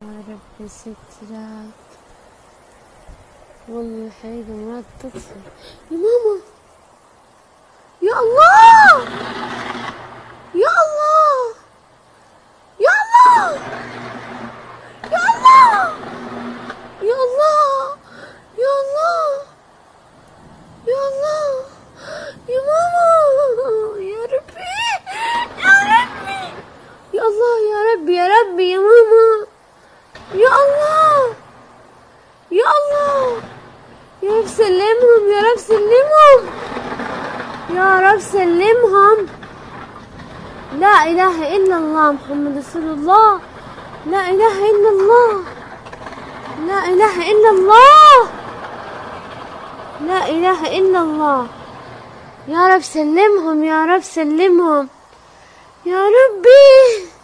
يا رب سترك. والله حاجة ما تطفي يا ماما. يا الله يا الله يا الله يا الله يا الله يا الله يا الله يا ماما. يا ربي يا ربي يا الله يا ربي يا ربي يا ماما. يا الله يا الله يا رب سلمهم يا رب سلمهم يا رب سلمهم. لا إله إلا الله محمد رسول الله. لا إله إلا الله. لا إله إلا الله. لا إله إلا الله. يا رب سلمهم يا رب سلمهم يا ربي.